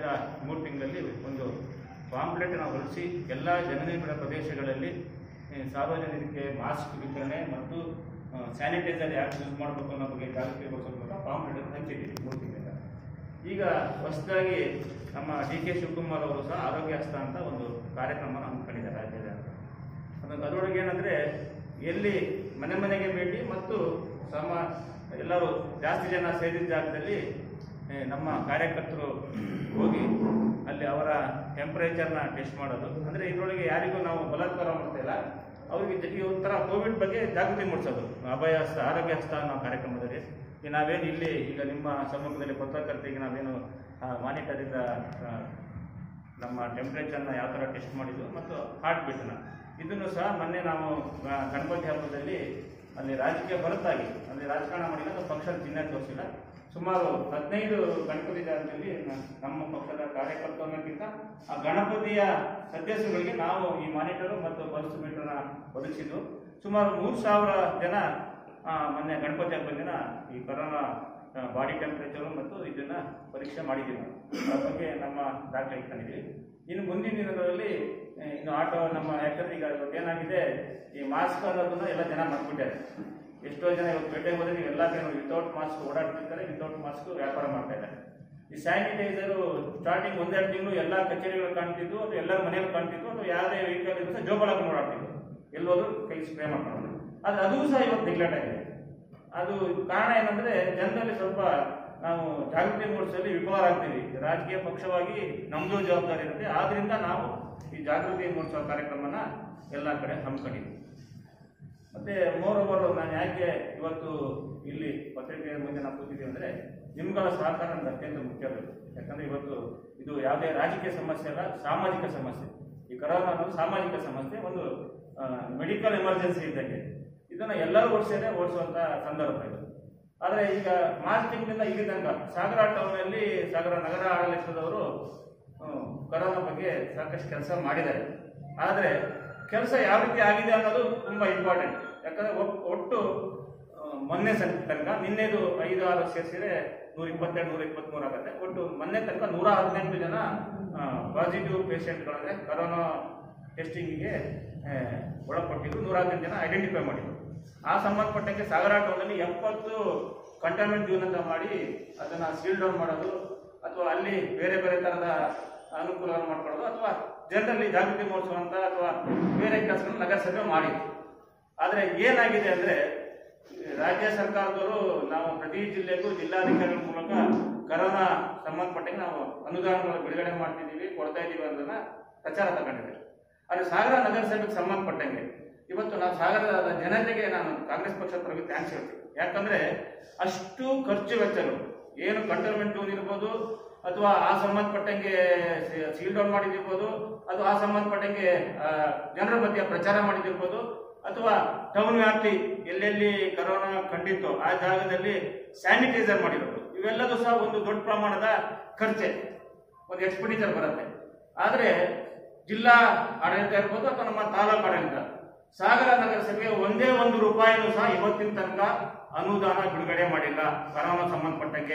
3 ತಿಂಗಳಲ್ಲಿ ಒಂದು ಪಾಂಪ್ಲೆಟ್ ನಾವು ಹೊರಡಿಸಿ ಎಲ್ಲ ಜನನಿಬಿಡ ಪ್ರದೇಶಗಳಲ್ಲಿ ಸಾರ್ವಜನಿಕರಿಗೆ ಮಾಸ್ಕ್ ವಿತರಣೆ ಮತ್ತು ಸ್ಯಾನಿಟೈಸರ್ ಯಾಕೆ ಯೂಸ್ ಮಾಡಬೇಕು ಅನ್ನೋ ಬಗ್ಗೆ ಜಾಗೃತಿಗೊಳಿಸೋದಕ್ಕೆ ಪಾಂಪ್ಲೆಟ್ ಹಂಚಿದ್ದೀವಿ 3 ತಿಂಗಳಿಂದ. ಈಗ ಹೊಸದಾಗಿ ನಮ್ಮ DK ಶಿವಕುಮಾರ್ ಅವರು ಸಹ ಆರೋಗ್ಯ ಹಸ್ತ ಅಂತ ಒಂದು ಕಾರ್ಯಕ್ರಮನ ಹಮ್ಮಿಕೊಂಡಿದ್ದಾರೆ ರಾಜ್ಯದ. ಅದರೊಳಗೆ ಏನಂದರೆ ಎಲ್ಲಿ ಮನೆ ಮನೆಗೆ ಭೇಟಿ ಮತ್ತು ಎಲ್ಲರೂ ಜಾಸ್ತಿ ಜನ ಸೇರಿದ ಜಾಗದಲ್ಲಿ ನಮ್ಮ ಕಾರ್ಯಕರ್ತರು ಹೋಗಿ ಅಲ್ಲಿ ಅವರ ಟೆಂಪರೇಚರ್ನ ಟೆಸ್ಟ್ ಮಾಡೋದು. ಅಂದರೆ ಇದರೊಳಗೆ ಯಾರಿಗೂ ನಾವು ಬಲಾತ್ಕಾರ ಮಾಡ್ತಾ ಇಲ್ಲ, ಅವರಿಗೆ ಈ ಒಂಥರ ಕೋವಿಡ್ ಬಗ್ಗೆ ಜಾಗೃತಿ ಮೂಡಿಸೋದು. ಅಭಯ ಹಸ್ತ ಆರೋಗ್ಯ ಹಸ್ತ ಅನ್ನೋ ಕಾರ್ಯಕ್ರಮದಲ್ಲಿ ನಾವೇನು ಇಲ್ಲಿ ಈಗ ನಿಮ್ಮ ಸಮ್ಮುಖದಲ್ಲಿ ಪತ್ರಕರ್ತರಿಗೆ ನಾವೇನು ಮಾನಿಟರಿಂದ ನಮ್ಮ ಟೆಂಪ್ರೇಚರ್ನ ಯಾವ ಥರ ಟೆಸ್ಟ್ ಮಾಡಿದ್ದು ಮತ್ತು ಹಾರ್ಟ್ ಬೀಟ್ನ ಇದನ್ನು ಸಹ ಮೊನ್ನೆ ನಾವು ಗಣಪತಿ ಹಬ್ಬದಲ್ಲಿ ಅಲ್ಲಿ ರಾಜಕೀಯ ಹೊರತಾಗಿ ಅಲ್ಲಿ ರಾಜಕಾರಣ ಮಾಡಿಲ್ಲ, ಅದು ಪಕ್ಷದ ಚಿಹ್ನೆ ತೋರಿಸಿಲ್ಲ. ಸುಮಾರು 15 ಗಣಪತಿ ಜಾಗದಲ್ಲಿ ನಮ್ಮ ಪಕ್ಷದ ಕಾರ್ಯಕರ್ತರನ್ನಕ್ಕಿಂತ ಆ ಗಣಪತಿಯ ಸದಸ್ಯರುಗಳಿಗೆ ನಾವು ಈ ಮಾನಿಟರು ಮತ್ತು ಪಲ್ಸ್ ಮೀಟರ್ನ ಒದಗಿಸಿದ್ದು. ಸುಮಾರು 3,000 ಜನ ಮೊನ್ನೆ ಗಣಪತಿ ಹಬ್ಬದ ದಿನ ಈ ಕೊರೋನಾ ಬಾಡಿ ಟೆಂಪರೇಚರು ಮತ್ತು ಇದನ್ನು ಪರೀಕ್ಷೆ ಮಾಡಿದ್ದೀವಿ. ಅದ್ರ ಬಗ್ಗೆ ನಮ್ಮ ದಾಖಲೆ ಇಟ್ಕೊಂಡಿದ್ದೀವಿ. ಇನ್ನು ಮುಂದಿನ ದಿನಗಳಲ್ಲಿ ಇನ್ನು ಆಟೋ ನಮ್ಮ ಯಾಕಂದ್ರೆ ಈಗ ಏನಾಗಿದೆ, ಈ ಮಾಸ್ಕ್ ಅನ್ನೋದನ್ನ ಎಲ್ಲ ಜನ ಮಾಡ್ಬಿಟ್ಟಿದ್ದಾರೆ. ಎಷ್ಟೋ ಜನ ಇವತ್ತು ಪೇಟೆಗೆ ಹೋದ್ರೆ ನೀವು ಎಲ್ಲ ವಿತೌಟ್ ಮಾಸ್ಕ್ ಓಡಾಡ್ತಿರ್ತಾರೆ, ವಿತೌಟ್ ಮಾಸ್ಕ್ ವ್ಯಾಪಾರ ಮಾಡ್ತಾ ಇದ್ದಾರೆ. ಈ ಸ್ಯಾನಿಟೈಸರು ಸ್ಟಾರ್ಟಿಂಗ್ 1-2 ತಿಂಗಳು ಎಲ್ಲ ಕಚೇರಿಗಳು ಕಾಣ್ತಿದ್ದು, ಅದು ಎಲ್ಲರ ಮನೆಯಲ್ಲಿ ಕಾಣ್ತಿದ್ದು, ಅದು ಯಾವುದೇ ವೆಹಿಕಲ್ ಇದ್ರೂ ಸಹ ಜೋಬಳಕ್ಕೆ ಓಡಾಡ್ತಿದ್ದು, ಎಲ್ಲೋದು ಕೈ ಸ್ಪ್ರೇ ಮಾಡ್ಕೊಂಡು. ಆದರೆ ಅದು ಸಹ ಇವತ್ತು ನೆಗ್ಲೆಕ್ಟ್ ಆಗಿದೆ. ಅದು ಕಾರಣ ಏನಂದ್ರೆ ಜನರಲ್ಲಿ ಸ್ವಲ್ಪ ನಾವು ಜಾಗೃತಿ ಮೂಡಿಸಲು ವಿಫಲರಾಗ್ತೀವಿ. ರಾಜಕೀಯ ಪಕ್ಷವಾಗಿ ನಮ್ಮದು ಜವಾಬ್ದಾರಿ ಇರುತ್ತೆ. ಆದ್ರಿಂದ ನಾವು ಈ ಜಾಗೃತಿ ಮೂಡಿಸುವ ಕಾರ್ಯಕ್ರಮನ ಎಲ್ಲ ಕಡೆ ಹಮ್ಮಿಕೊಂಡಿದ್ವಿ. ಮತ್ತೆ ಮೋರೋವರ್ ನಾನು ಯಾಕೆ ಇವತ್ತು ಇಲ್ಲಿ ಪತ್ರಿಕೆಯ ಮುಂದೆ ನಾವು ಕೂತಿದ್ದೀವಿ ಅಂದರೆ ನಿಮ್ಗಳ ಸಹಕಾರ ನಮ್ಗೆ ಅತ್ಯಂತ ಮುಖ್ಯ ಬೇಕು. ಯಾಕಂದ್ರೆ ಇವತ್ತು ಇದು ಯಾವುದೇ ರಾಜಕೀಯ ಸಮಸ್ಯೆ ಅಲ್ಲ, ಸಾಮಾಜಿಕ ಸಮಸ್ಯೆ. ಈ ಕೊರೋನಾ ಅನ್ನೋದು ಸಾಮಾಜಿಕ ಸಮಸ್ಯೆ, ಒಂದು ಮೆಡಿಕಲ್ ಎಮರ್ಜೆನ್ಸಿ ಇದ್ದಂಗೆ. ಇದನ್ನು ಎಲ್ಲರೂ ಓಡಿಸುವಂತ ಸಂದರ್ಭ ಇದು. ಆದರೆ ಈಗ ಮಾರ್ಚ್ ತಿಂಗಳಿಂದ ಇಲ್ಲಿ ತನಕ ಸಾಗರ ಟೌನಲ್ಲಿ ಸಾಗರ ನಗರ ಆಡಳಿತದವರು ಕೊರೋನಾ ಬಗ್ಗೆ ಸಾಕಷ್ಟು ಕೆಲಸ ಮಾಡಿದ್ದಾರೆ. ಆದರೆ ಕೆಲಸ ಯಾವ ರೀತಿ ಆಗಿದೆ ಅನ್ನೋದು ತುಂಬಾ ಇಂಪಾರ್ಟೆಂಟ್. ಯಾಕಂದ್ರೆ ಒಟ್ಟು ಮೊನ್ನೆ ತನಕ ನಿನ್ನೆದು 5-6 ಸೇರಿಸಿದ್ರೆ 122, 123 ಆಗುತ್ತೆ. ಒಟ್ಟು ಮೊನ್ನೆ ತನಕ 118 ಜನ ಪಾಸಿಟಿವ್ ಪೇಷಂಟ್ಗಳಂದ್ರೆ ಕೊರೋನಾ ಟೆಸ್ಟಿಂಗಿಗೆ ಒಳಪಟ್ಟಿದ್ರು. 118 ಜನ ಐಡೆಂಟಿಫೈ ಮಾಡಿದ್ರು. ಆ ಸಂಬಂಧಪಟ್ಟಂಗೆ ಸಾಗರ ಟೌನಲ್ಲಿ 70 ಕಂಟೈನ್ಮೆಂಟ್ ಝೋನ್ ಅಂತ ಮಾಡಿ ಅದನ್ನ ಸೀಲ್ ಡೌನ್ ಮಾಡೋದು, ಅಥವಾ ಅಲ್ಲಿ ಬೇರೆ ಬೇರೆ ತರದ ಅನುಕೂಲವನ್ನು ಮಾಡ್ಕೊಳ್ಳೋದು, ಅಥವಾ ಜನರಲ್ಲಿ ಜಾಗೃತಿ ಮೂಡಿಸುವಂತ ಅಥವಾ ಬೇರೆ ಕೆಲಸಗಳನ್ನು ನಗರಸಭೆ ಮಾಡಿ. ಆದರೆ ಏನಾಗಿದೆ ಅಂದ್ರೆ ರಾಜ್ಯ ಸರ್ಕಾರದವರು ನಾವು ಪ್ರತಿ ಜಿಲ್ಲೆಗೂ ಜಿಲ್ಲಾಧಿಕಾರಿಗಳ ಮೂಲಕ ಕೊರೋನಾ ಸಂಬಂಧಪಟ್ಟಂಗೆ ನಾವು ಅನುದಾನಗಳನ್ನು ಬಿಡುಗಡೆ ಮಾಡ್ತಿದ್ದೀವಿ, ಕೊಡ್ತಾ ಇದ್ದೀವಿ ಅನ್ನೋದನ್ನ ಪ್ರಚಾರ ತಗೊಂಡಿದೆ. ಆದರೆ ಸಾಗರ ನಗರಸಭೆಗೆ ಸಂಬಂಧಪಟ್ಟಂಗೆ ಇವತ್ತು ನಾವು ಸಾಗರದ ಜನತೆಗೆ ನಾನು ಕಾಂಗ್ರೆಸ್ ಪಕ್ಷದ ಪರವಾಗಿ ಥ್ಯಾಂಕ್ಸ್ ಹೇಳ್ತೀನಿ. ಯಾಕಂದ್ರೆ ಅಷ್ಟು ಖರ್ಚು ವೆಚ್ಚಗಳು ಏನು ಕಂಟೈನ್ಮೆಂಟ್ ಝೋನ್ ಇರ್ಬೋದು, ಅಥವಾ ಆ ಸಂಬಂಧಪಟ್ಟಂಗೆ ಸೀಲ್ ಡೌನ್ ಮಾಡಿದಿರ್ಬೋದು, ಅಥವಾ ಆ ಸಂಬಂಧಪಟ್ಟಂಗೆ ಜನರ ಮಧ್ಯೆ ಪ್ರಚಾರ ಮಾಡಿದಿರ್ಬೋದು, ಅಥವಾ ಟೌನ್ ವ್ಯಾಪ್ತಿ ಎಲ್ಲೆಲ್ಲಿ ಕೊರೋನಾ ಕಂಡಿತ್ತು ಆ ಜಾಗದಲ್ಲಿ ಸ್ಯಾನಿಟೈಸರ್ ಮಾಡಿರೋದು, ಇವೆಲ್ಲದೂ ಸಹ ಒಂದು ದೊಡ್ಡ ಪ್ರಮಾಣದ ಖರ್ಚೆ, ಒಂದು ಎಕ್ಸ್ಪೆಂಡಿಚರ್ ಬರುತ್ತೆ. ಆದರೆ ಜಿಲ್ಲಾ ಆಡಳಿತ ಇರ್ಬೋದು ಅಥವಾ ನಮ್ಮ ತಾಲೂಕು ಆಡಳಿತ, ಸಾಗರ ನಗರಸಭೆಗೆ ಒಂದೇ ₹1 ಸಹ ಇವತ್ತಿನ ತನಕ ಅನುದಾನ ಬಿಡುಗಡೆ ಮಾಡಿಲ್ಲ ಕೊರೋನಾ ಸಂಬಂಧಪಟ್ಟಂಗೆ.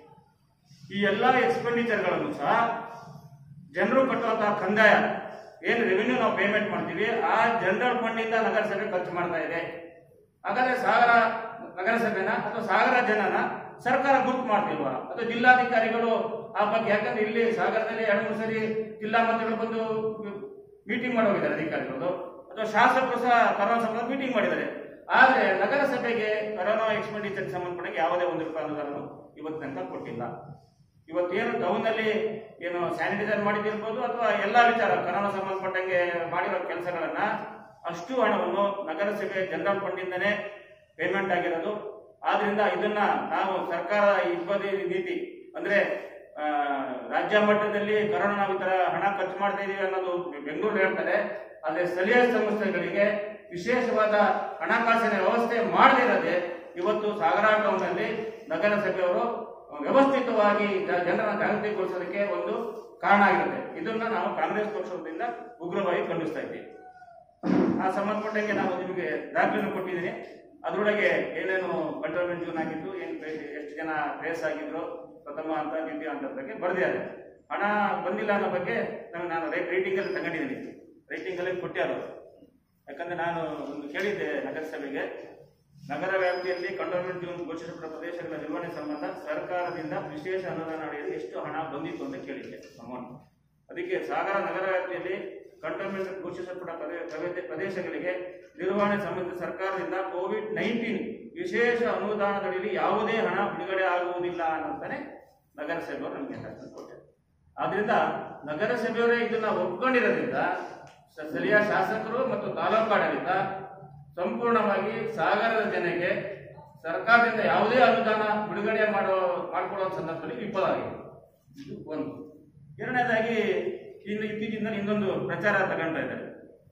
ಈ ಎಲ್ಲ ಎಕ್ಸ್ಪೆಂಡಿಚರ್ಗಳನ್ನು ಸಹ ಜನರು ಕಟ್ಟುವಂತಹ ಕಂದಾಯ ಏನು ರೆವಿನ್ಯೂ ನಾವು ಪೇಮೆಂಟ್ ಮಾಡ್ತೀವಿ, ಆ ಜನರಲ್ ಫಂಡ್ ಇಂದ ನಗರಸಭೆ ಖರ್ಚು ಮಾಡ್ತಾ ಇದೆ. ಹಾಗಾದ್ರೆ ಸಾಗರ ನಗರಸಭೆನ ಅಥವಾ ಸಾಗರ ಜನನ ಸರ್ಕಾರ ಗುರುತು ಮಾಡ್ತಿಲ್ವಾ, ಅಥವಾ ಜಿಲ್ಲಾಧಿಕಾರಿಗಳು ಆ ಬಗ್ಗೆ? ಯಾಕಂದ್ರೆ ಇಲ್ಲಿ ಸಾಗರದಲ್ಲಿ 2-3 ಸರಿ ಜಿಲ್ಲಾ ಮಂತ್ರಿಗಳು ಬಂದು ಮೀಟಿಂಗ್ ಮಾಡಿ ಹೋಗಿದ್ದಾರೆ ಅಧಿಕಾರಿಗಳು, ಅಥವಾ ಶಾಸಕರು ಸಹ ಕೊರೋನಾ ಸಂಬಂಧ ಮೀಟಿಂಗ್ ಮಾಡಿದ್ದಾರೆ. ಆದ್ರೆ ನಗರಸಭೆಗೆ ಕೊರೋನಾ ಎಕ್ಸ್ಪೆಂಡಿಚರ್ ಸಂಬಂಧಪಟ್ಟ ಯಾವುದೇ ₹1 ಅನುದಾನ ಇವತ್ತು ತನಕ ಕೊಟ್ಟಿಲ್ಲ. ಇವತ್ತೇನು ಟೌನ್ ನಲ್ಲಿ ಏನು ಸ್ಯಾನಿಟೈಸರ್ ಮಾಡಿದಿರ್ಬೋದು, ಅಥವಾ ಎಲ್ಲಾ ವಿಚಾರ ಕೊರೋನಾ ಸಂಬಂಧಪಟ್ಟಂಗೆ ಮಾಡಿರೋ ಕೆಲಸಗಳನ್ನ ಅಷ್ಟು ಹಣವನ್ನು ನಗರಸಭೆ ಜನರಲ್ ಫಂಡ್ ಇಂದನೇ ಪೇಮೆಂಟ್ ಆಗಿರೋದು. ಆದ್ರಿಂದ ಇದನ್ನ ನಾವು ಸರ್ಕಾರ ಇಬ್ಬದಿ ನೀತಿ ಅಂದ್ರೆ ರಾಜ್ಯ ಮಟ್ಟದಲ್ಲಿ ಕೊರೋನಾ ನಾವು ಈ ತರ ಹಣ ಖರ್ಚು ಮಾಡ್ತಾ ಇದೀವಿ ಅನ್ನೋದು ಬೆಂಗಳೂರು ಹೇಳ್ತಾರೆ. ಆದ್ರೆ ಸ್ಥಳೀಯ ಸಂಸ್ಥೆಗಳಿಗೆ ವಿಶೇಷವಾದ ಹಣಕಾಸಿನ ವ್ಯವಸ್ಥೆ ಮಾಡದಿರದೆ ಇವತ್ತು ಸಾಗರ ಟೌನ್ ನಲ್ಲಿ ನಗರಸಭೆಯವರು ವ್ಯವಸ್ಥಿತವಾಗಿ ಜನರ ಜಾಗೃತಿಗೊಳಿಸೋದಕ್ಕೆ ಒಂದು ಕಾರಣ ಆಗಿರುತ್ತೆ. ಇದನ್ನ ನಾವು ಕಾಂಗ್ರೆಸ್ ಪಕ್ಷದಿಂದ ಉಗ್ರವಾಗಿ ಖಂಡಿಸ್ತಾ ಇದ್ದೀವಿ. ಆ ಸಂಬಂಧಪಟ್ಟಂಗೆ ನಾವು ನಿಮಗೆ ದಾಖಲೆಯನ್ನು ಕೊಟ್ಟಿದ್ದೀನಿ. ಅದರೊಳಗೆ ಏನೇನು ಕಂಟೈನ್ಮೆಂಟ್ ಝೋನ್ ಆಗಿದ್ದು, ಎಷ್ಟು ಜನ ಟ್ರೇಸ್ ಆಗಿದ್ರು, ಪ್ರಥಮ ಹಂತ ದ್ವಿತೀಯ ಹಂತದ ಬಗ್ಗೆ ಬರೆದಿದ್ದಾರೆ. ಹಣ ಬಂದಿಲ್ಲ ಅನ್ನೋ ಬಗ್ಗೆ ನಾನು ರೈಟಿಂಗಲ್ಲಿ ತಗೊಂಡಿದ್ದೀನಿ, ರೈಟಿಂಗಲ್ಲಿ ಕೊಟ್ಟಾರು. ಯಾಕಂದರೆ ನಾನು ಒಂದು ಕೇಳಿದ್ದೆ ನಗರಸಭೆಗೆ, ನಗರ ವ್ಯಾಪ್ತಿಯಲ್ಲಿ ಕಂಟೋನ್ಮೆಂಟ್ ಝೋನ್ ಘೋಷಿಸಲ್ಪಟ್ಟ ಪ್ರದೇಶಗಳ ನಿರ್ವಹಣೆ ಸಂಬಂಧ ಸರ್ಕಾರದಿಂದ ವಿಶೇಷ ಅನುದಾನ ಅಡಿಯಲ್ಲಿ ಎಷ್ಟು ಹಣ ಬಂದಿತ್ತು ಅಂತ ಕೇಳಿದ್ದೆ ಅಮೌಂಟ್. ಅದಕ್ಕೆ ಸಾಗರ ನಗರ ವ್ಯಾಪ್ತಿಯಲ್ಲಿ ಕಂಟೋನ್ಮೆಂಟ್ ಘೋಷಿಸಲ್ಪಟ್ಟ ಪ್ರದೇಶಗಳಿಗೆ ನಿರ್ವಹಣೆ ಸಂಬಂಧ ಸರ್ಕಾರದಿಂದ COVID-19 ವಿಶೇಷ ಅನುದಾನದಲ್ಲಿ ಯಾವುದೇ ಹಣ ಬಿಡುಗಡೆ ಆಗುವುದಿಲ್ಲ ಅನ್ನಂತಾನೆ ನಗರಸಭೆಯವರು ನಮಗೆ ಕೊಟ್ಟರು. ಆದ್ರಿಂದ ನಗರಸಭೆಯವರೇ ಇದನ್ನ ಒಪ್ಕೊಂಡಿರೋದ್ರಿಂದ ಸ್ಥಳೀಯ ಶಾಸಕರು ಮತ್ತು ತಾಲೂಕು ಆಡಳಿತ ಸಂಪೂರ್ಣವಾಗಿ ಸಾಗರದ ಜನಕ್ಕೆ ಸರ್ಕಾರದಿಂದ ಯಾವುದೇ ಅನುದಾನ ಬಿಡುಗಡೆ ಮಾಡಿಕೊಡುವ ಸಂದರ್ಭದಲ್ಲಿ ವಿಫಲವಾಗಿದೆ. ಇದು ಒಂದು. ಎರಡನೇದಾಗಿ ಇತ್ತೀಚಿನ ಇನ್ನೊಂದು ಪ್ರಚಾರ ತಗೊಂಡ್ತಾ ಇದ್ದಾರೆ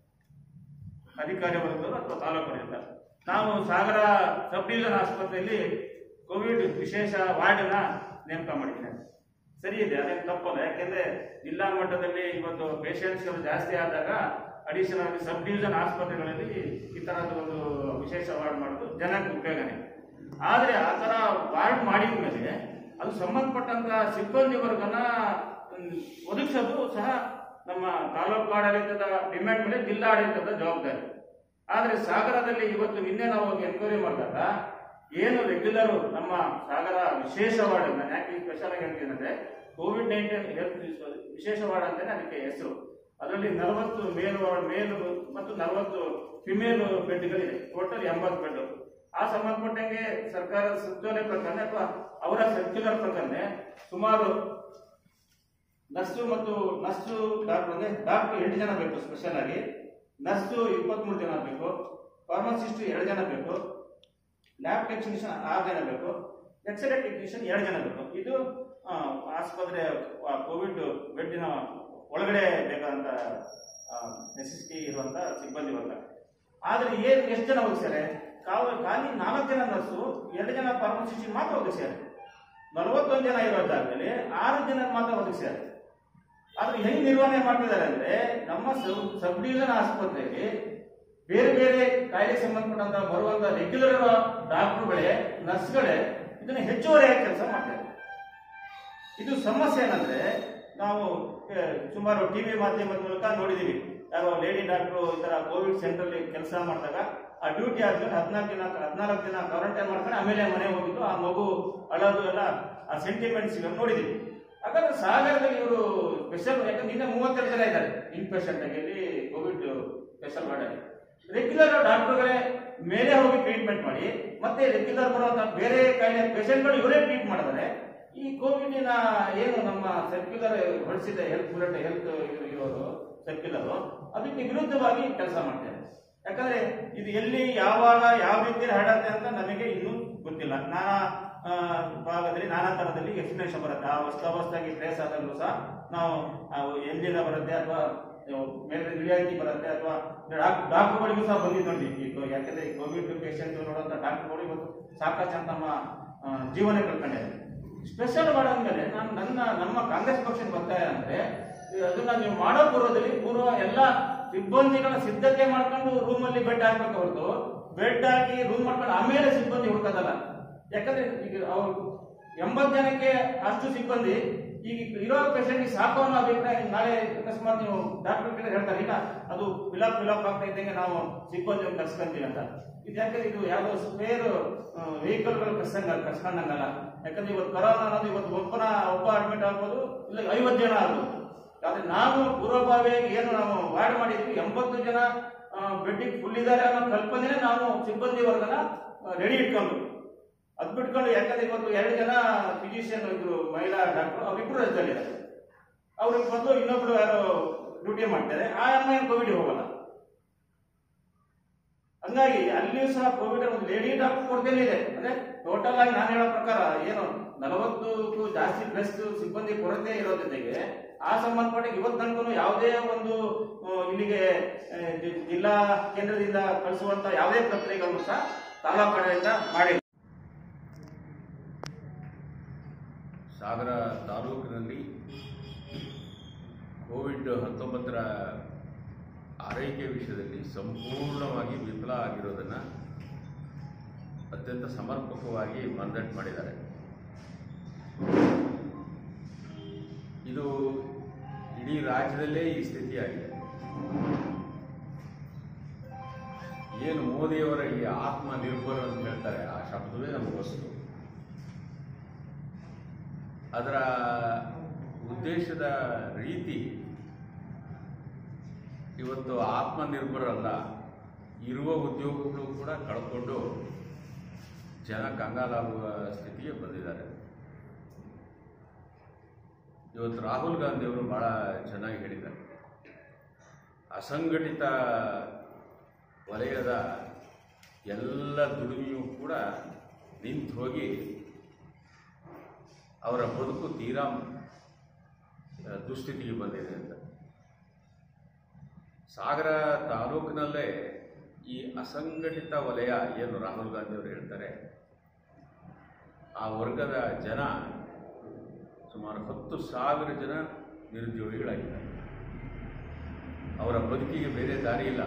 ಅಧಿಕಾರಿ ವರ್ಗದವರು ಅಥವಾ ತಾಲೂಕರಿಂದ. ನಾವು ಸಾಗರ ಸಬ್ ಡಿವಿಷನ್ ಆಸ್ಪತ್ರೆಯಲ್ಲಿ ಕೋವಿಡ್ ವಿಶೇಷ ವಾರ್ಡ್ನ ನೇಮಕ ಮಾಡಿದ್ದೇವೆ. ಸರಿ ಇದೆ, ಅದೇನು ತಪ್ಪಲ್ಲ. ಯಾಕೆಂದ್ರೆ ಜಿಲ್ಲಾ ಮಟ್ಟದಲ್ಲಿ ಇವತ್ತು ಪೇಷಂಟ್ಸ್ಗಳು ಜಾಸ್ತಿ ಆದಾಗ ಅಡಿಷನಲ್ ಆಗಿ ಸಬ್ ಡಿವಿಷನ್ ಆಸ್ಪತ್ರೆಗಳಲ್ಲಿ ಈ ತರದ್ದು ಒಂದು ವಿಶೇಷ ವಾರ್ಡ್ ಮಾಡೋದು ಜನಕ್ಕೆ ಉಪಯೋಗನೇ. ಆದರೆ ಆ ಥರ ವಾರ್ಡ್ ಮಾಡಿದ ಮೇಲೆ ಅದು ಸಂಬಂಧಪಟ್ಟಂತ ಸಿಬ್ಬಂದಿ ವರ್ಗನ ಒದಗಿಸೋದು ಸಹ ನಮ್ಮ ತಾಲೂಕು ಆಡಳಿತದ ಡಿಮ್ಯಾಂಡ್ ಮೇಲೆ ಜಿಲ್ಲಾಡಳಿತದ ಜವಾಬ್ದಾರಿ. ಆದರೆ ಸಾಗರದಲ್ಲಿ ಇವತ್ತು ನಿನ್ನೆ ನಾವು ಎನ್ಕ್ವೈರಿ ಮಾಡಿದಾಗ ಏನು ರೆಗ್ಯುಲರ್ ನಮ್ಮ ಸಾಗರ ವಿಶೇಷ ವಾರ್ಡ್, ನಾನು ಯಾಕೆ ಸ್ಪೆಷಲ್ ಆಗಿ ಹೇಳ್ತೀನಿ ಅಂದರೆ COVID-19 ಹೆಲ್ತ್ ವಿಶೇಷ ವಾರ್ಡ್ ಅಂತಾನೆ ಅದಕ್ಕೆ ಹೆಸರು. ಅದರಲ್ಲಿ 40 ಮೇಲು ಮತ್ತು 40 ಫಿಮೇಲ್ ಬೆಡ್ಗಳಿದೆ. Total 80 bed. ಆ ಸಂಬಂಧಪಟ್ಟಂಗೆ ಸರ್ಕಾರದ ಸುತ್ತೋಲೆ ಪ್ರಕಾರ ಅಥವಾ ಅವರ ಸರ್ಕ್ಯುಲರ್ ಪ್ರಕಾರ ಸುಮಾರು ನರ್ಸು ಡಾಕ್ಟರ್ ಅಂದ್ರೆ ಡಾಕ್ಟರ್ 8 ಜನ ಬೇಕು, ಸ್ಪೆಷಲ್ ಆಗಿ ನರ್ಸು 23 ಜನ ಬೇಕು, ಫಾರ್ಮಸಿಸ್ಟ್ 2 ಜನ ಬೇಕು, ಲ್ಯಾಬ್ ಟೆಕ್ನಿಷಿಯನ್ 6 ಜನ ಬೇಕು, ಎಕ್ಸ್ರೇ ಟೆಕ್ನಿಷಿಯನ್ 2 ಜನ ಬೇಕು. ಇದು ಆಸ್ಪತ್ರೆ ಕೋವಿಡ್ ಬೆಡ್ಡಿನ ಒಳಗಡೆ ಬೇಕಾದಂತ ನೆಸೆಸಿಟಿ ಇರುವಂತ ಸಿಬ್ಬಂದಿ ವರ್ಗ. ಆದ್ರೆ ಎಷ್ಟು ಜನ ಒದಗಿಸ್ಯಾರೆ? ಖಾಲಿ 4 ಜನ ನರ್ಸು, 2 ಜನ ಫಾರ್ಮಸಿಸ್ಟ್ ಮಾತ್ರ ಒದಗಿಸ್ಯಾರೆ. 41 ಜನ ಇರೋದಾದ್ಮೇಲೆ 6 ಜನ ಮಾತ್ರ ಒದಗಿಸ್ಯಾರೆ. ಆದ್ರೆ ಹೆಂಗ್ ನಿರ್ವಹಣೆ ಮಾಡ್ತಿದ್ದಾರೆ ಅಂದ್ರೆ ನಮ್ಮ ಸಬ್ ಡಿವಿಷನ್ ಆಸ್ಪತ್ರೆಯಲ್ಲಿ ಬೇರೆ ಬೇರೆ ಕಾಯಿಲೆಗೆ ಸಂಬಂಧಪಟ್ಟಂತ ಬರುವಂತ ರೆಗ್ಯುಲರ್ ಡಾಕ್ಟರ್ಗಳೇ, ನರ್ಸ್ಗಳೇ ಇದನ್ನ ಹೆಚ್ಚುವರಿಯಾಗಿ ಕೆಲಸ ಮಾಡ್ತಾರೆ. ಇದು ಸಮಸ್ಯೆ ಏನಂದ್ರೆ ನಾವು ಸುಮಾರು ಟಿವಿ ಮಾಧ್ಯಮದ ಮೂಲಕ ನೋಡಿದೀವಿ. ಯಾರೋ ಲೇಡಿ ಡಾಕ್ಟರ್ ಈ ತರ ಕೋವಿಡ್ ಸೆಂಟರ್ ಅಲ್ಲಿ ಕೆಲಸ ಮಾಡಿದಾಗ ಆ ಡ್ಯೂಟಿ ಆದ್ಮೇಲೆ 14 ದಿನ ಕ್ವಾರಂಟೈನ್ ಮಾಡ್ತಾರೆ. ಆಮೇಲೆ ಮನೆ ಹೋಗಿದ್ದು ಆ ಮಗು ಅಳೋದು ಎಲ್ಲ ಆ ಸೆಂಟಿಮೆಂಟ್ಸ್ ನೋಡಿದೀವಿ. ಹಾಗಾದ್ರೆ ಸಾಗರದಲ್ಲಿ ಇವರು ಸ್ಪೆಷಲ್, ಯಾಕಂದ್ರೆ ನಿನ್ನೆ 32 ಜನ ಇದ್ದಾರೆ ಇನ್ ಪೇಷಂಟ್ ಆಗಿ ಕೋವಿಡ್ ಸ್ಪೆಷಲ್ ವಾರ್ಡ್ ಅಲ್ಲಿ. ರೆಗ್ಯುಲರ್ ಡಾಕ್ಟರ್ಗಳೇ ಮೇಲೆ ಹೋಗಿ ಟ್ರೀಟ್ಮೆಂಟ್ ಮಾಡಿ ಮತ್ತೆ ರೆಗ್ಯುಲರ್ ಬರುವಂತಹ ಬೇರೆ ಕಾಯಿಲೆ ಪೇಷಂಟ್ಗಳು ಇವರೇ ಟ್ರೀಟ್ ಮಾಡಿದರೆ ಈ ಕೋವಿಡ್ನ ಏನು ನಮ್ಮ ಸರ್ಕ್ಯುಲರ್ ಹೊರಡಿಸಿದೆ ಹೆಲ್ತ್ ಇರೋರು ಸರ್ಕ್ಯುಲರ್, ಅದಕ್ಕೆ ವಿರುದ್ಧವಾಗಿ ಕೆಲಸ ಮಾಡ್ತಾರೆ. ಯಾಕಂದ್ರೆ ಇದು ಎಲ್ಲಿ ಯಾವಾಗ ಯಾವ ರೀತಿ ಹರಡುತ್ತೆ ಅಂತ ನಮಗೆ ಇನ್ನೂ ಗೊತ್ತಿಲ್ಲ. ನಾನಾ ಭಾಗದಲ್ಲಿ ನಾನಾ ತರದಲ್ಲಿ ಎಕ್ಸ್ಪ್ಲನೇಷನ್ ಬರುತ್ತೆ. ಆ ಹೊಸದಾಗಿ ಟ್ರೇಸ್ ಆದಾಗಲೂ ಸಹ ನಾವು ಎಲ್ಲಿಂದ ಬರುತ್ತೆ ಅಥವಾ ಮೇಲೆ ರಿಯಾಯಿತಿ ಬರುತ್ತೆ ಅಥವಾ ಡಾಕ್ಟರ್ಗಳಿಗೂ ಸಹ ಬಂದಿದ್ದು ನೋಡಿ. ಯಾಕಂದ್ರೆ ಈ ಕೋವಿಡ್ ಪೇಷಂಟ್ ನೋಡುವಂತ ಡಾಕ್ಟರ್ಗಳು ಇವತ್ತು ಸಾಕಷ್ಟು ಜನ ತಮ್ಮ ಜೀವನ ಕಳ್ಕೊಂಡಿದ್ದಾರೆ. ಸ್ಪೆಷಲ್ ಮಾಡಾದ್ಮೇಲೆ ನಮ್ಮ ಕಾಂಗ್ರೆಸ್ ಪಕ್ಷಕ್ಕೆ ಒತ್ತಾಯ ಅಂದ್ರೆ ಅದನ್ನ ನೀವು ಮಾಡೋ ಪೂರ್ವ ಎಲ್ಲ ಸಿಬ್ಬಂದಿಗಳ ಸಿದ್ಧತೆ ಮಾಡ್ಕೊಂಡು ರೂಮಲ್ಲಿ ಬೆಡ್ ಹಾಕ್ಬೇಕು ಹೊರತು ಬೆಡ್ ಹಾಕಿ ರೂಮ್ ಮಾಡ್ಕೊಂಡು ಆಮೇಲೆ ಸಿಬ್ಬಂದಿ ಹುಡ್ಕೋದಲ್ಲ. ಯಾಕಂದ್ರೆ ಈಗ ಅವ್ರು 80 ಜನಕ್ಕೆ ಅಷ್ಟು ಸಿಬ್ಬಂದಿ ಈಗ ಇರೋ ಪೇಷಂಟ್ ಸಾಕು ಅನ್ನೋ ಅಭಿಪ್ರಾಯ. ನಾಳೆ ಅಕಸ್ಮಾತ್ ನೀವು ಡಾಕ್ಟರ್ ಕಡೆ ಹೇಳ್ತಾರೆ ಇಲ್ಲ ಅದು ಫಿಲಪ್ ಆಗ್ತಾ ಇದ್ದಂಗೆ ನಾವು ಸಿಬ್ಬಂದಿ ಕರ್ಸ್ಕೊಂತೀವಿ ಅಂತ. ಇದು ಯಾಕಂದ್ರೆ ಇದು ಯಾವುದೋ ಸ್ಪೇರ್ ವೆಹಿಕಲ್ಗಳು ಕರ್ಸ್ಕೊಂಡಂಗಲ್ಲ. ಯಾಕಂದ್ರೆ ಇವತ್ತು ಕೊರೋನಾ ಅನ್ನೋದು ಇವತ್ತು ಒಬ್ಬ ಅಡ್ಮಿಟ್ ಆಗ್ಬೋದು, ಇಲ್ಲ 50 ಜನ ಆಗ್ಬೋದು. ಆದ್ರೆ ನಾವು ಪೂರ್ವಭಾವಿಯಾಗಿ ಏನು ನಾವು ವಾರ್ಡ್ ಮಾಡಿದ್ವಿ 80 ಜನ ಬೆಡ್ಡಿಗೆ ಫುಲ್ ಇದ್ದಾರೆ ಅನ್ನೋ ಕಲ್ಪನೆ ನಾವು ಸಿಬ್ಬಂದಿ ವರ್ಗನ ರೆಡಿ ಇಟ್ಕೊಂಡು ಅದ್ ಬಿಟ್ಕೊಂಡು. ಯಾಕಂದ್ರೆ ಇವತ್ತು 2 ಜನ ಫಿಸಿಷಿಯನ್ ಇದ್ರು, ಮಹಿಳಾ ಡಾಕ್ಟರ್, ಅವರಿಬ್ರು ರಜದಲ್ಲಿದ್ದಾರೆ. ಅವ್ರಿಗೆ ಬಂದು ಇನ್ನೊಬ್ರು ಯಾರು ಡ್ಯೂಟಿ ಮಾಡ್ತಾರೆ, ಆ ಅಮ್ಮ ಕೋವಿಡ್ ಹೋಗಲ್ಲ. ಹಂಗಾಗಿ ಅಲ್ಲಿಯೂ ಸಹ ಕೋವಿಡ್ ಒಂದು ಲೇಡಿ ಡಾಕ್ಟರ್ ಕೊರತೆನೇ ಇದೆ. ಅಂದ್ರೆ ಟೋಟಲ್ ಆಗಿ ನಾನು ಹೇಳೋ ಪ್ರಕಾರ ಏನು 40ಕ್ಕೂ ಜಾಸ್ತಿ ಪ್ಲಸ್ ಸಿಬ್ಬಂದಿ ಕೊರತೆ ಇರೋ ಜೊತೆಗೆ ಆ ಸಂಬಂಧಪಟ್ಟ ಇವತ್ತು ತನಕ ಯಾವುದೇ ಒಂದು ಇಲ್ಲಿಗೆ ಜಿಲ್ಲಾ ಕೇಂದ್ರದಿಂದ ಕಳಿಸುವಂತ ಯಾವುದೇ ಪ್ರಕ್ರಿಯೆಗಳನ್ನು ಸಹ ತಾಲೂಕು ಆಡಳಿತ ಮಾಡಿಲ್ಲ. ಸಾಗರ ತಾಲೂಕಿನಲ್ಲಿ COVID-19 ಆರೈಕೆ ವಿಷಯದಲ್ಲಿ ಸಂಪೂರ್ಣವಾಗಿ ವಿಫಲ ಆಗಿರೋದನ್ನು ಅತ್ಯಂತ ಸಮರ್ಪಕವಾಗಿ ಮನದಟ್ಟು ಮಾಡಿದ್ದಾರೆ. ಇದು ಇಡೀ ರಾಜ್ಯದಲ್ಲೇ ಈ ಸ್ಥಿತಿಯಾಗಿದೆ. ಏನು ಮೋದಿಯವರ ಈ ಆತ್ಮನಿರ್ಭರ ಅಂತ ಹೇಳ್ತಾರೆ, ಆ ಶಬ್ದವೇ ನಮಗೆ ವಸ್ತು. ಅದರ ಉದ್ದೇಶದ ರೀತಿ ಇವತ್ತು ಆತ್ಮನಿರ್ಭರ ಅಲ್ಲ, ಇರುವ ಉದ್ಯೋಗಗಳು ಕೂಡ ಕಳ್ಕೊಂಡು ಜನ ಕಂಗಾಲಾಗುವ ಸ್ಥಿತಿಗೆ ಬಂದಿದ್ದಾರೆ. ಇವತ್ತು ರಾಹುಲ್ ಗಾಂಧಿ ಅವರು ಬಹಳ ಚೆನ್ನಾಗಿ ಹೇಳಿದ್ದಾರೆ, ಅಸಂಘಟಿತ ವಲಯದ ಎಲ್ಲ ದುಡಿಮೆಯೂ ಕೂಡ ನಿಂತು ಹೋಗಿ ಅವರ ಬದುಕು ತೀರಾ ದುಸ್ಥಿತಿಗೆ ಬಂದಿದೆ ಅಂತ. ಸಾಗರ ತಾಲೂಕಿನಲ್ಲೇ ಈ ಅಸಂಘಟಿತ ವಲಯ ಏನು ರಾಹುಲ್ ಗಾಂಧಿ ಅವರು ಹೇಳ್ತಾರೆ, ಆ ವರ್ಗದ ಜನ ಸುಮಾರು 10,000 ಜನ ನಿರುದ್ಯೋಗಿಗಳಾಗಿದ್ದಾರೆ. ಅವರ ಬದುಕಿಗೆ ಬೇರೆ ದಾರಿ ಇಲ್ಲ.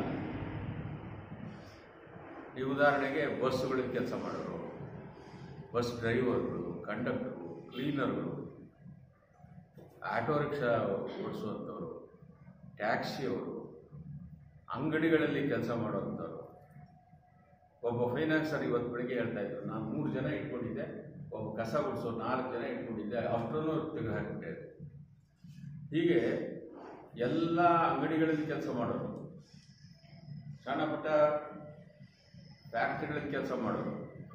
ಈ ಉದಾಹರಣೆಗೆ ಬಸ್ಸುಗಳಿಗೆ ಕೆಲಸ ಮಾಡೋರು, ಬಸ್ ಡ್ರೈವರ್ಗಳು, ಕಂಡಕ್ಟರು, ಕ್ಲೀನರ್ಗಳು, ಆಟೋ ರಿಕ್ಷಾ ಓಡಿಸುವಂಥವ್ರು, ಟ್ಯಾಕ್ಸಿಯವರು, ಅಂಗಡಿಗಳಲ್ಲಿ ಕೆಲಸ ಮಾಡುವಂಥವ್ರು. ಒಬ್ಬ ಫೈನಾನ್ಸರ್ ಇವತ್ತು ಬೆಳಿಗ್ಗೆ ಹೇಳ್ತಾ ಇದ್ರು, ನಾನು 3 ಜನ ಇಟ್ಕೊಂಡಿದ್ದೆ, ಒಬ್ಬ ಕಸ ಗುಡಿಸೋ 4 ಜನ ಇಟ್ಕೊಂಡಿದ್ದೆ, ಅಷ್ಟನ್ನು ತೆಗೆದು ಹಾಕಿಬಿಟ್ಟೆ. ಹೀಗೆ ಎಲ್ಲ ಅಂಗಡಿಗಳಲ್ಲಿ ಕೆಲಸ ಮಾಡೋರು, ಸಣ್ಣ ಪುಟ್ಟ ಫ್ಯಾಕ್ಟ್ರಿಗಳಲ್ಲಿ ಕೆಲಸ ಮಾಡೋರು,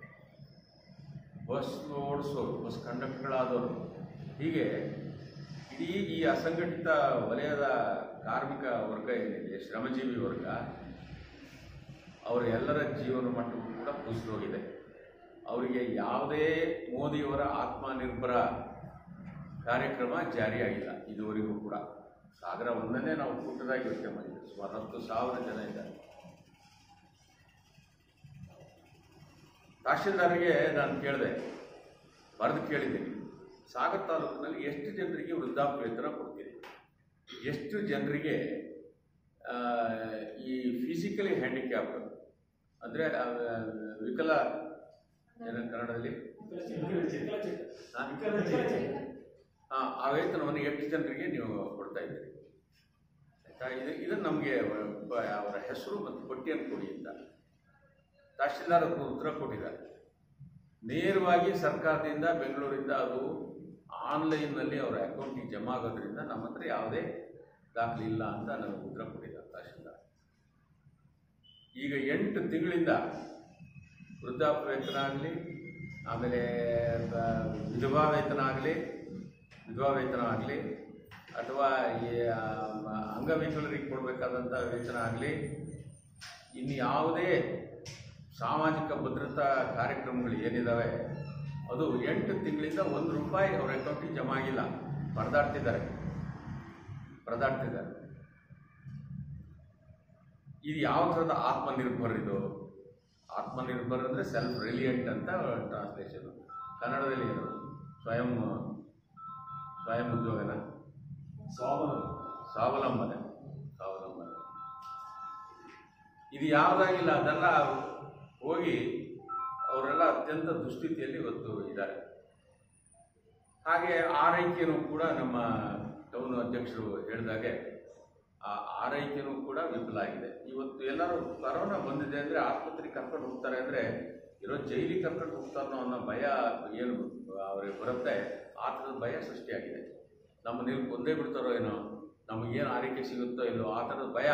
ಬಸ್ ಓಡಿಸೋರು, ಬಸ್ ಕಂಡಕ್ಟರ್ಗಳಾದವರು, ಹೀಗೆ ಇಡೀ ಈ ಅಸಂಘಟಿತ ವಲಯದ ಕಾರ್ಮಿಕ ವರ್ಗ ಏನಿದೆ, ಶ್ರಮಜೀವಿ ವರ್ಗ, ಅವರ ಎಲ್ಲರ ಜೀವನ ಮಟ್ಟವೂ ಕೂಡ ಕುಸಿದೋಗಿದೆ. ಅವರಿಗೆ ಯಾವುದೇ ಮೋದಿಯವರ ಆತ್ಮನಿರ್ಭರ ಕಾರ್ಯಕ್ರಮ ಜಾರಿಯಾಗಿಲ್ಲ ಇದುವರೆಗೂ ಕೂಡ. ಸಾಗರ ಒಂದನ್ನೇ ನಾವು ಪುಟ್ಟದಾಗಿ ಯೋಚನೆ ಮಾಡಿದ್ವಿ, ಸುಮಾರು 10,000 ಜನ ಇದ್ದಾರೆ. ತಹಶೀಲ್ದಾರ್ಗೆ ನಾನು ಕೇಳಿದೆ, ಬರೆದು ಕೇಳಿದ್ದೀನಿ, ಸಾಗರ ತಾಲೂಕಿನಲ್ಲಿ ಎಷ್ಟು ಜನರಿಗೆ ವೃದ್ಧಾಪ್ಯ ವೇತನ ಕೊಡ್ತೀರಿ, ಎಷ್ಟು ಜನರಿಗೆ ಈ ಫಿಸಿಕಲಿ ಹ್ಯಾಂಡಿಕ್ಯಾಪ್ ಅಂದರೆ ವಿಕಲ ಕನ್ನಡದಲ್ಲಿ ಆ ವೇತನವನ್ನು ಎಷ್ಟು ಜನರಿಗೆ ನೀವು ಕೊಡ್ತಾ ಇದ್ದೀರಿ ಆಯಿತಾ. ಇದನ್ನು ನಮಗೆ ಅವರ ಹೆಸರು ಮತ್ತು ಪಟ್ಟಿಯನ್ನು ಕೊಡಿ ಅಂತ ತಹಶೀಲ್ದಾರ್ ಉತ್ತರ ಕೊಟ್ಟಿದ್ದಾರೆ. ನೇರವಾಗಿ ಸರ್ಕಾರದಿಂದ ಬೆಂಗಳೂರಿಂದ ಅದು ಆನ್ಲೈನ್ನಲ್ಲಿ ಅವರ ಅಕೌಂಟಿಗೆ ಜಮಾ ಆಗೋದ್ರಿಂದ ನಮ್ಮ ಹತ್ರ ಯಾವುದೇ ದಾಖಲೆ ಇಲ್ಲ ಅಂತ ನನಗೆ ಉತ್ತರ ಕೊಟ್ಟಿದ್ದಾರೆ ತಹಶೀಲ್ದಾರ್. ಈಗ 8 ತಿಂಗಳಿಂದ ವೃದ್ಧಾಪ್ಯ ವೇತನ ಆಗಲಿ, ಆಮೇಲೆ ವಿಧವಾ ವೇತನ ಆಗಲಿ, ಅಥವಾ ಈ ಅಂಗವಿಕಲರಿಗೆ ಕೊಡಬೇಕಾದಂಥ ವೇತನ ಆಗಲಿ, ಇನ್ನು ಯಾವುದೇ ಸಾಮಾಜಿಕ ಭದ್ರತಾ ಕಾರ್ಯಕ್ರಮಗಳು ಏನಿದ್ದಾವೆ ಅದು 8 ತಿಂಗಳಿಂದ 1 ರೂಪಾಯಿ ಅವರ ಅಕೌಂಟಿಗೆ ಜಮಾ ಆಗಿಲ್ಲ. ಪರದಾಡ್ತಿದ್ದಾರೆ. ಇದು ಯಾವ ಥರದ ಆತ್ಮನಿರ್ಭರ್? ಇದು ಆತ್ಮನಿರ್ಭರ್ ಅಂದರೆ ಸೆಲ್ಫ್ ರಿಲಿಯಂಟ್ ಅಂತ ಟ್ರಾನ್ಸ್ಲೇಷನ್. ಕನ್ನಡದಲ್ಲಿ ಏನು? ಸ್ವಯಂ ಉದ್ಯೋಗನ, ಸ್ವಾವಲಂಬನೆ. ಇದು ಯಾವುದಾಗಿಲ್ಲ, ಅದೆಲ್ಲ ಹೋಗಿ ಅವರೆಲ್ಲ ಅತ್ಯಂತ ದುಸ್ಥಿತಿಯಲ್ಲಿ ಇವತ್ತು ಇದ್ದಾರೆ. ಹಾಗೆ ಆರೈಕೆಯೂ ಕೂಡ ನಮ್ಮ ಟೌನ್ ಅಧ್ಯಕ್ಷರು ಹೇಳಿದಾಗೆ ಆ ಆರೈಕೆಯೂ ಕೂಡ ವಿಫಲ ಆಗಿದೆ. ಇವತ್ತು ಎಲ್ಲರೂ ಕರೋನಾ ಬಂದಿದೆ ಅಂದರೆ ಆಸ್ಪತ್ರೆಗೆ ಕರ್ಕೊಂಡು ಹೋಗ್ತಾರೆ ಅಂದರೆ ಇರೋ ಜೈಲಿಗೆ ಕರ್ಕೊಂಡು ಹೋಗ್ತಾರೋ ಅನ್ನೋ ಭಯ ಏನು ಅವ್ರಿಗೆ ಬರುತ್ತೆ, ಆ ಥರದ ಭಯ ಸೃಷ್ಟಿಯಾಗಿದೆ. ನಮ್ಮನ್ನ ಕೊಂದೇ ಬಿಡ್ತಾರೋ ಏನೋ, ನಮಗೇನು ಆರೈಕೆ ಸಿಗುತ್ತೋ ಇಲ್ಲೋ ಆ ಥರದ ಭಯ.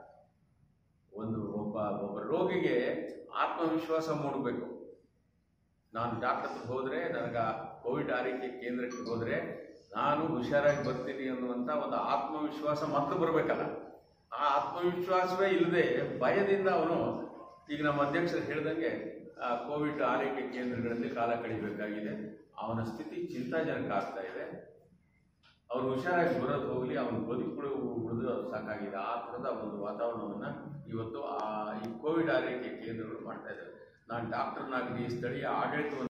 ಒಬ್ಬ ರೋಗಿಗೆ ಆತ್ಮವಿಶ್ವಾಸ ಮೂಡಬೇಕು. ನಾನು ಡಾಕ್ಟರ್ ಹತ್ರ ಹೋದರೆ, ನನಗೆ ಕೋವಿಡ್ ಆರೈಕೆ ಕೇಂದ್ರಕ್ಕೆ ಹೋದರೆ ನಾನು ಹುಷಾರಾಗಿ ಬರ್ತೀನಿ ಅನ್ನುವಂಥ ಒಂದು ಆತ್ಮವಿಶ್ವಾಸ ಮೊದಲು ಬರಬೇಕಲ್ಲ. ಆ ಆತ್ಮವಿಶ್ವಾಸವೇ ಇಲ್ಲದೆ ಭಯದಿಂದ ಅವನು, ಈಗ ನಮ್ಮ ಅಧ್ಯಕ್ಷರು ಹೇಳಿದಂಗೆ ಕೋವಿಡ್ ಆರೈಕೆ ಕೇಂದ್ರಗಳಲ್ಲಿ ಕಾಲ ಕಳಿಬೇಕಾಗಿದೆ. ಅವನ ಸ್ಥಿತಿ ಚಿಂತಾಜನಕ ಆಗ್ತಾ ಇದೆ. ಅವ್ರು ಹುಷಾರಾಗಿ ಬರೋದು ಹೋಗಲಿ, ಅವನ ಬದುಕುಗಳು ಉಳಿದು ಸಾಕಾಗಿದೆ. ಆ ಥರದ ಒಂದು ವಾತಾವರಣವನ್ನು ಇವತ್ತು ಈ ಕೋವಿಡ್ ಆರೈಕೆ ಕೇಂದ್ರಗಳು ಮಾಡ್ತಾ ಇದ್ದಾರೆ. ನಾನು ಡಾಕ್ಟರ್ನಾಗಲಿ, ಸ್ಥಳೀಯ ಆಡಳಿತವನ್ನು